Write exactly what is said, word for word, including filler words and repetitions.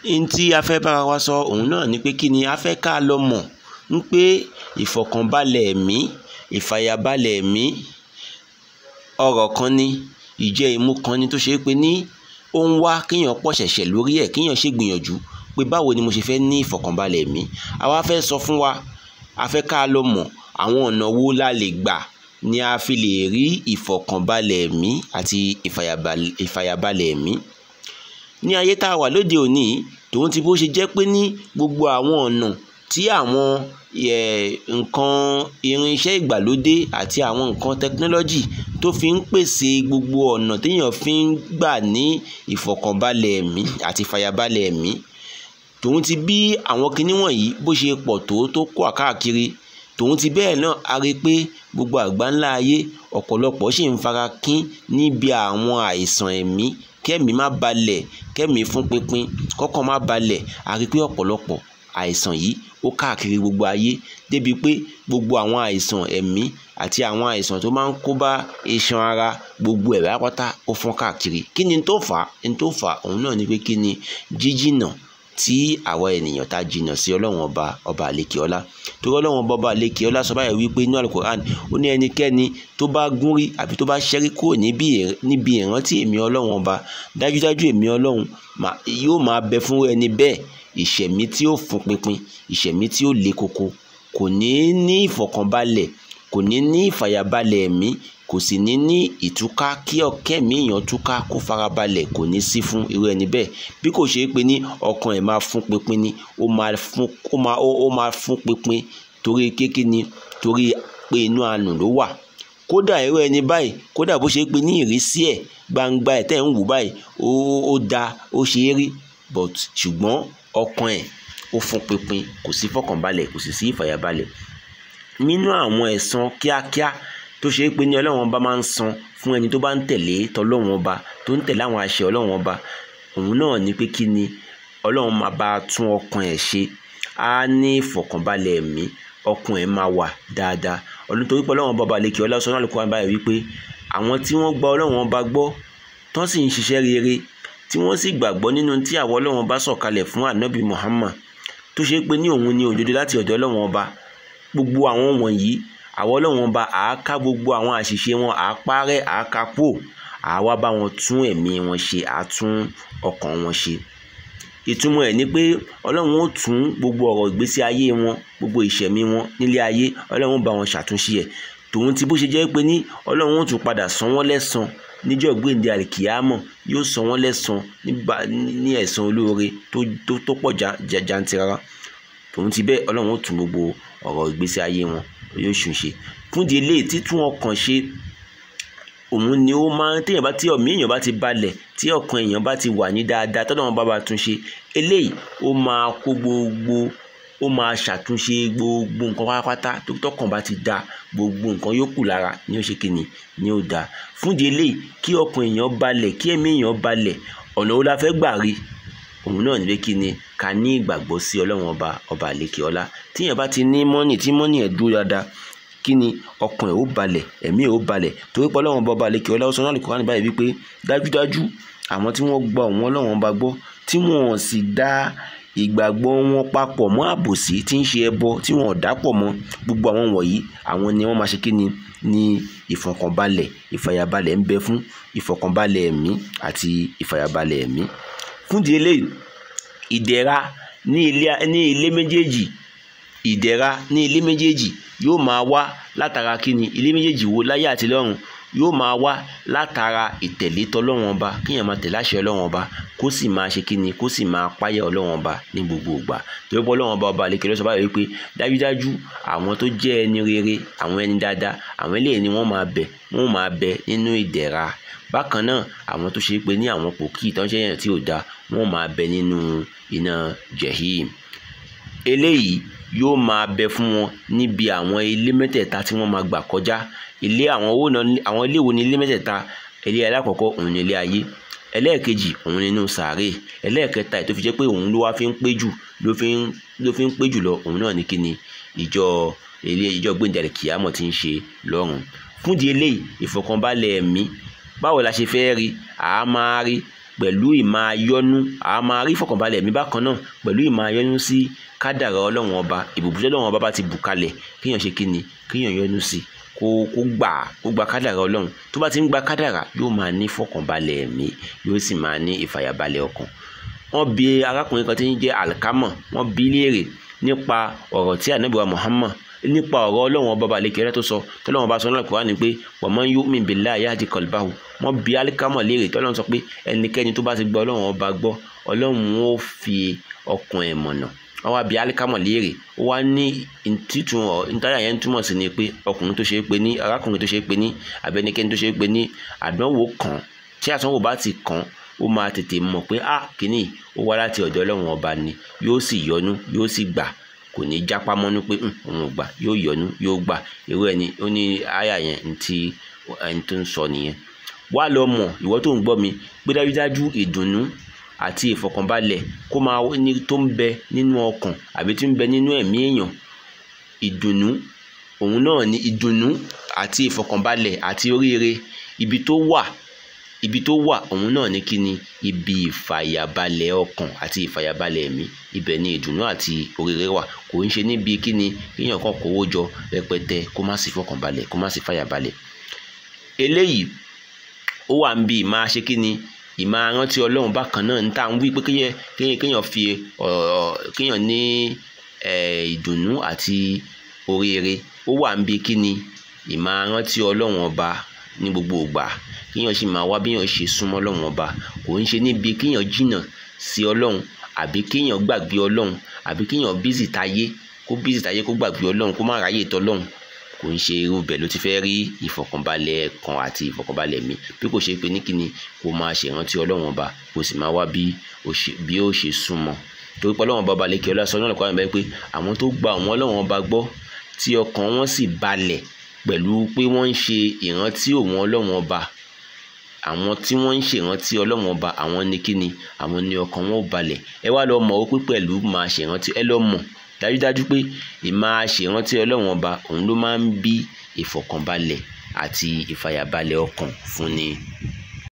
n tí a fẹ́ bára wa sọ òun náà ni pé kí ni a fẹ́ ká lọ mọ̀ ń pé ìfọ̀kànbalẹ̀ ẹ̀mí ìfàyàbalẹ̀ ẹ̀mí ọ̀rọ̀ kan ni ìjẹ́ ìmú kan ni tó ṣe é pé ní ó ń wá kéèyàn pọ̀ ṣẹ̀ṣẹ̀ lórí ẹ̀ kéèyàn ṣe gbìyànjú pé báwo ni mo ṣe fẹ́ ní ìfọ̀kànbalẹ̀ ẹ̀mí àwa fẹ́ sọ fún wa a fẹ́ ká lọ mọ̀ àwọn ọ̀nà wo la lè gbà ni a fi lè rí ìfọ̀kànbalẹ̀ ẹ̀mí àti ìfàyàbalẹ̀ ẹ̀mí ní ayé tá a wà lóde òní tòun ti bó ṣe jẹ́ pé ní gbogbo àwọn ọ̀nà tí àwọn nǹkan irinṣẹ́ ìgbàlódé àti àwọn nǹkan tẹkinọ́lọ́jì tó fi ń pèsè gbogbo ọ̀nà téèyàn fi ń gbà ní ìfọ̀kànbalẹ̀ ẹ̀mí àti ìfàyàbalẹ̀ ẹ̀mí tòun ti bí àwọn kinní wọ̀nyí bó ṣe pọ̀ tó tó kó àkáàkiri tòun ti bẹ́ẹ̀ náà a rí i pé gbogbo àgbáńlá ayé ọ̀pọ̀lọpọ̀ ṣì ń fara kín níbi àwọn àìsàn ẹ̀mí kẹ́mi má balẹ̀ kẹ́mi fún pínpín kọ́kàn má balẹ̀ a rí i pé ọ̀pọ̀lọpọ̀ àìsàn yìí ó káàkiri gbogbo ayé débi pé gbogbo àwọn àìsàn ẹ̀mí àti àwọn àìsàn tó máa ń kó bá iṣan ara gbogbo ẹ̀ pátápátá ó fọ́n káàkiri kí ni tó fà á ní tó fà á òun náà ni pé kí ni jíjìnà tí àwa ènìyàn ta jìnà sí ọlọ́run ọba ọba àlékè ọlá torí ọlọ́run ọba ọba àlékè ọlá sọ báyìí wípé ní Al-Qur'an ó ní ẹnikẹ́ni tó bá gúnrí àbí tó bá ṣẹ́rí kúrò níbi ìrántí èmi ọlọ́run ọba dájúdájú èmi ọlọ́run yóò máa bẹ fún ẹni bẹ́ẹ̀ ìṣẹ̀mí tí ó fún pinpin ìṣẹ̀mí tí ó le koko kò ní ní ìfọ̀kànbalẹ̀ kò ní ní ìfàyàbalẹ̀ ẹ̀mí kò sì ní ní ìtúká kí ọkẹ́mi èèyàn túká kó farabalẹ̀ kò ní sí fún irú ẹni bẹ́ẹ̀ bí kò ṣe é pé ní ọkàn ẹ̀ máa fún pinpin ni ó máa fún ó máa ó máa fún pinpin torí kékeré ni torí pé inú àánú ló wà kódà irú ẹni báyìí kódà bó ṣe é pé ní ìrísí ẹ̀ gbangba ẹ̀ tẹ́ ń wò báyìí ó ó da ó ṣe é rí but ṣùgbọ́n ọkàn ẹ̀ ó fún pinpin kò sí fọkànbalẹ̀ kò sì sí ìfàyàbalẹ̀ nínú àwọn ẹ̀san kíákíá tó ṣe é pé ní ọlọ́run ọba máa ń san fún ẹni tó bá ń tẹ̀lé tọlọ́run ọba tó ń tẹ̀lé àwọn àṣẹ ọlọ́run ọba òun náà ni pé kí ni ọlọ́run máa bá tún ọkàn ẹ̀ ṣe á ní ìfọ̀kànbalẹ̀ ẹ̀mí ọkàn ẹ̀ máa wà dáadáa ọdún torí pé ọlọ́run ọba ọba àlékè ọlá sọ́nà Al-Qur'an báyìí wípé àwọn tí wọ́n gba ọlọ́run ọba gbọ́ tán sì ń ṣiṣẹ́ rere tí wọ́n sì gbàgbọ́ nínú tí àwọn ọlọ́run ọba sọ̀kalẹ̀ fún ànábì Muhammad tó ṣe é pé ní òun ni òdodo láti ọ̀dọ̀ ọlọ́run ọba gbogbo àwọn wọ̀nyí àwọn ọlọ́run ọba àáká gbogbo àwọn àṣìṣe wọn àápárẹ́ àákápò àwa bá wọn tún ẹ̀mí wọn ṣe àtún ọkàn wọn ṣe ìtumọ̀ ẹ̀ ni pé ọlọ́run ó tún gbogbo ọ̀rọ̀ ìgbésí ayé wọn gbogbo ìṣẹ̀mí wọn nílé ayé ọlọ́run bá wọn ṣàtúnṣe ẹ̀ tòun ti bó ṣe jẹ́ pé ní ọlọ́run ó tún padà san wọ́n lẹ́san níjọ́ gbéǹde àlìkìyámọ̀ yóò san wọ́n lẹ́san ní ẹ̀san olóore tó pọ̀ jantirara tòun ti bẹ́ẹ̀ ọlọ́run ó tún gbogbo ọ̀rọ̀ ìgbésí ayé wọn yóò ṣùnṣe fúndì eléyìí títún ọkàn ṣe òun ni ó máa ń téèyàn bá tí ọ̀mí èèyàn bá ti balẹ̀ tí ọkàn èèyàn bá ti wà ní dáadáa tọ́lá wọn bá bá tún ṣe eléyìí ó máa kó gbogbo ó máa ṣàtúnṣe gbogbo nǹkan pátápátá tó tọkàn bá ti da gbogbo nǹkan yókù lára ni ó ṣe kíni ni ó da fúndì eléyìí kí ọkàn èèyàn balẹ̀ kí ẹ̀mí èèyàn balẹ̀ ọ̀nà wo la fẹ́ gbà rí òun náà ní pé kí ni ká ní ìgbàgbọ́ sí ọlọ́run ọba ọba àlékè ọlá tíyẹn bá ti ní mọ́nì tí mọ́nì ẹ̀ dúró dáadáa kí ni ọkàn ẹ̀ ó balẹ̀ ẹ̀mí ẹ̀ ó balẹ̀ torí pé ọlọ́run ọba ọba àlékè ọlá ó sọ náà Al-Qur'an báyìí wípé dájúdájú àwọn tí wọ́n gba òun ọlọ́run ọba gbọ́ tí wọ́n sì dá ìgbàgbọ́ wọn papọ̀ mọ́ àbòsí tí ń ṣe ẹbọ tí wọ́n ò dápọ̀ mọ́ gbogbo àwọn wọ̀nyí àwọn ni wọ́n máa ṣe kí ni ní ìfọ̀kànbalẹ̀ ìfàyàbalẹ̀ ń bẹ fún ìfọ̀kànbalẹ̀ ẹ̀mí àti ìfàyàbalẹ̀ ẹ̀mí fúndì eléyìí ìdẹ̀ra ní ilé ní ilé méjèèjì ìdẹ̀ra ní ilé méjèèjì yóò máa wá látara kíni ilé méjèèjì wo láyé àti lọ́run yóò máa wá látara ìtẹ̀lé tọlọ́run ọba kíyàn máa tẹ̀lé àṣẹ ọlọ́run ọba kó sì máa ṣe kíni kó sì máa páyà ọlọ́run ọba ní gbogbo ìgbà torí pé ọlọ́run ọba ọba àlékè ló sọ báyìí wípé dájúdájú àwọn tó jẹ́ ẹni rere àwọn ẹni dáadáa àwọn eléyìí ni wọ́n máa bẹ wọ́n máa bẹ nínú ìdẹ̀ra bákan náà àwọn tó ṣe pé ní àwọn pòkì tó ń ṣe yẹn tí ò da wọ́n máa bẹ nínú iná jahim eléyìí yóò máa bẹ fún wọn níbi àwọn ilé mẹ́tẹ̀ẹ̀ta tí wọ́n máa gbà kọjá ilé àwọn owó náà àwọn ilé wo ni ilé mẹ́tẹ̀ẹ̀ta ilé alákọ̀ọ́kọ́ òun ni ilé ayé ẹlẹ́ẹ̀kejì òun nínú sàárè ẹlẹ́ẹ̀kẹta ètò fi jẹ́ pé òun ló wá fi ń pé jù ló fi ń ló fi ń pé jù lọ òun náà ní kíni ìjọ ilé ìjọ gbẹ̀ǹdàlẹ̀ kìámọ̀ tí ń ṣe lọ́run fúndì eléyìí ìfọ̀kànbalẹ̀ ẹ̀mí báwo la ṣe fẹ́ rí àá máa rí pẹ̀lú ìmáa yọ́nú a máa rí ìfọ̀kànbalẹ̀ ẹ̀mí bákan náà pẹ̀lú ìmáa yọ́nú sí kádàrá ọlọ́run ọba ìbùbùsẹ́ ọlọ́run ọba bá ti bù kalẹ̀ kéèyàn ṣe kíni kéèyàn yọ́nú sí kó kó gbà kó gba kádàrá ọlọ́run tó bá ti ń gba kádàrá yóò máa ní ìfọ̀kànbalẹ̀ ẹ̀mí yóò sì máa ní ìfàyàbalẹ̀ ọkàn. wọ́n bi arákùnrin kan tí ń jẹ́ Al-Kamah wọ́n bi léèrè nípa ọ̀rọ̀ tí ànábì wa Muhammad nípa ọ̀rọ̀ ọlọ́run ọba balẹ̀ kẹrẹ́ tó sọ tọ́lọ́run bá sọ náà Kùránì pé wa man yu'min billahi yahdi qalbahu wọ́n bi Al-Kamah léèrè tọ́lọ́run sọ pé ẹnikẹ́ni tó bá ti gbọ́ ọlọ́run ọba gbọ́ ọlọ́run ó fi ọkàn ẹ̀ mọ̀nà wọ́n wá bi Al-Kamah léèrè ó wá ní títún ìtayà yẹn túmọ̀ sí ni pé ọkùnrin tó ṣe é pé ní arákùnrin tó ṣe é pé ní abẹnikẹ́ni tó ṣe é pé ní àdánwò kan tí àdánwò bá ti kàn ó máa tètè mọ̀ pé ah kìíní ó wá láti ọ̀dọ̀ ọlọ́run ọba ni yóò sì yọ́nú yóò sì gbà kò ní jápá mọ́nú pé òun ò gbà yóò yọ́nú yóò gbà irú ẹni ó ní àyà yẹn ntí ẹni tó ń sọ nìyẹn. wá lọ mọ̀ ìwọ tó ń gbọ́ mi pé dájúdájú ìdùnnú àti ìfọ̀kànbalẹ̀ kó máa ní tó ń bẹ nínú ọkàn àbí tó ń bẹ nínú ẹ̀mí èèyàn ìdùnnú òun náà ni ìdùnnú àti ìfọ̀kànbalẹ̀ àti oríire ibi tó wà ibi tó wà òun náà ní kíni ibi ìfàyàbalẹ̀ ọkàn àti ìfàyàbalẹ̀ ẹ̀mí ibẹ̀ ni ìdùnnú àti oríire wà kò ń ṣe níbi kíni kéèyàn kan kówó jọ rẹpẹtẹ kó má sì fọkànbalẹ̀ kó má sì fàyàbalẹ̀. eléyìí ó wà ń bí máa ṣe kíni ìmáa rántí ọlọ́run bákan náà ń tà ń wí pé kéèyàn kéèyàn fi kéèyàn ní ìdùnnú àti oríire ó wà ń bí kíni ìmáa rántí ọlọ́run ọba ní gbogbo ìgbà kíyàn sì máa wá bíyàn ṣe súnmọ́ ọlọ́run ọba kò ń ṣe níbi kíyàn jìnnà sí ọlọ́run àbí kíyàn gbàgbé ọlọ́run àbí kíyàn bízì táyé kó bízì táyé kó gbàgbé ọlọ́run kó má ráyè tọ́lọ́run kò ń ṣe irú bẹ́ẹ̀ ló ti fẹ́ rí ìfọ̀kànbalẹ̀ kan àti ìfọ̀kànbalẹ̀ mi bí kò ṣe pé ní kíni kó máa ṣèrántí ọlọ́run ọba kó sì máa wá bí ó ṣe súnmọ́ torí pé ọlọ́run ọba balẹ̀ kí ọlá sọ náà lọ́kọ́ àmì bẹ́ẹ̀ pé àwọn tó gba àwọn ọlọ́run ọba gbọ́ tí ọkàn wọn sì balẹ̀ pẹ̀lú pé wọ́n ń ṣe ìrántí òun ọlọ́run ọba àwọn tí wọ́n ń ṣèrántí ọlọ́run ọba àwọn ní kíni àwọn ní ọkàn wọn ò balẹ̀ ẹ wá lọ mọ̀ ó pé pẹ̀lú máa ṣèrántí ẹ lọ mọ̀ dájúdájú pé ìmáa ṣèrántí ọlọ́run ọba òun ló máa ń bí ìfọ̀kànbalẹ̀ àti ìfàyàbalẹ̀ ọkàn fún ni.